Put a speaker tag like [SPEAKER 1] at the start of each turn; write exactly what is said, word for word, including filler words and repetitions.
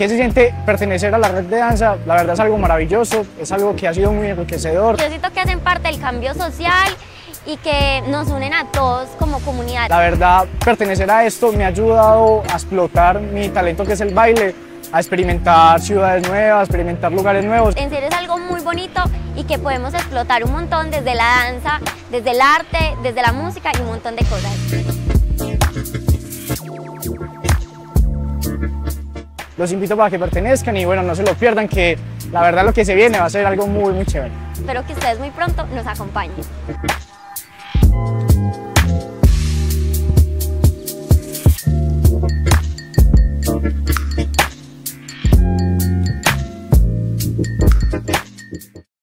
[SPEAKER 1] ¿Qué se siente pertenecer a la red de danza? La verdad es algo maravilloso, es algo que ha sido muy enriquecedor.
[SPEAKER 2] Yo siento que hacen parte del cambio social y que nos unen a todos como comunidad.
[SPEAKER 1] La verdad, pertenecer a esto me ha ayudado a explotar mi talento que es el baile, a experimentar ciudades nuevas, a experimentar lugares nuevos.
[SPEAKER 2] En serio es algo muy bonito y que podemos explotar un montón desde la danza, desde el arte, desde la música y un montón de cosas.
[SPEAKER 1] Los invito para que pertenezcan y bueno, no se lo pierdan, que la verdad lo que se viene va a ser algo muy muy chévere.
[SPEAKER 2] Espero que ustedes muy pronto nos acompañen.